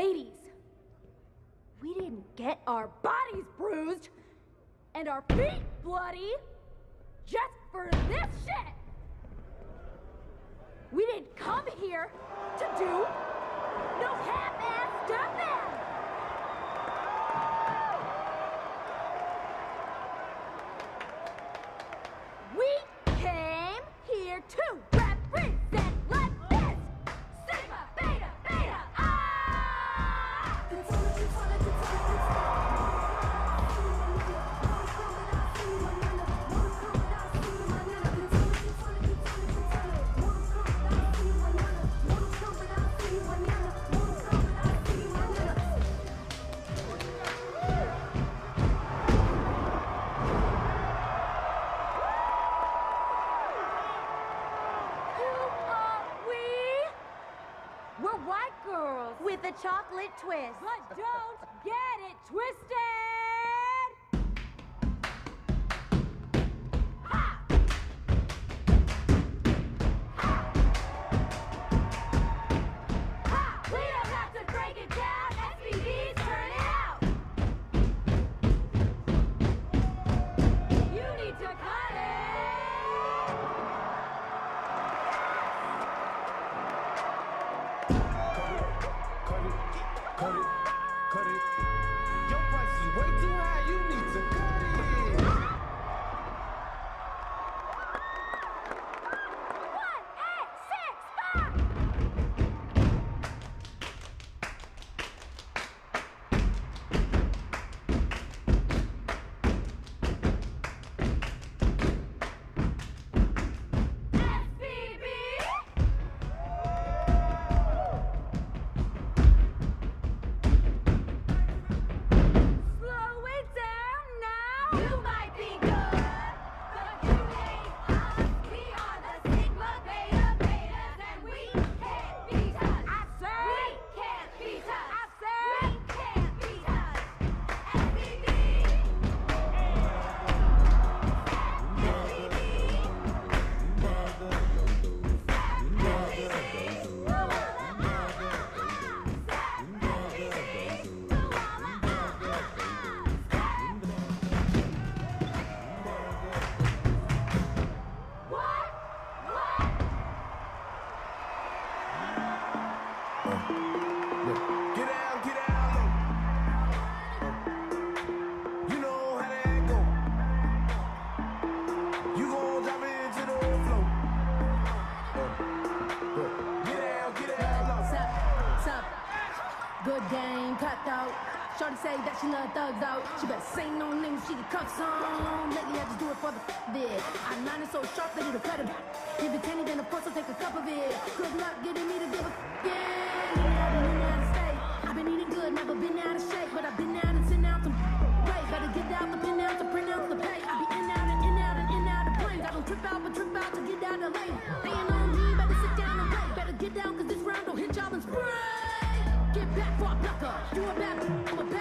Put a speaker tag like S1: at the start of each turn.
S1: Ladies, we didn't get our bodies bruised and our feet bloody just for this shit! We didn't come here to do no half-ass stuffing! We came here to represent like this! Sigma, Beta, Beta, ah! We're white girls
S2: With a chocolate twist.
S1: but don't get it twisted! Ha! Ha! Ha! We don't have to break it down, SPDs, turn it out! You need to cut it!
S3: Cut it. Your price is way too high, you need to cut it.
S1: 1, 8, 6, 5! SPB! Slow it down now! You might be good, but you ain't us. We are the Sigma Beta Betas, and we can't be touched. I said we can't be touched. I said we can't be touched. SPB! What?
S3: Get down low. You know how that go. You gon' drop it into the flow. Get down low.
S4: Sup, good game, cutthroat. Shorty say that she love thugs out. She better say no names, she get cuffs on. Lately I just do it for the bid. I line it so sharp that it'll cut it. If it's any, then of course I'll take a cup of it. Good luck getting me to give a yeah. I've been out of state. I've been eating good, never been out of shape, but I've been out and sent out some weight. Better get out the pin out to print out the pay. I be in out and in out and in out of planes. I don't trip out, but trip out to get out of lane. Laying on me, better sit down and wait. Better get down, cause this round don't hit y'all and spray. Get back for a blocker. You a bad, I'm a bad.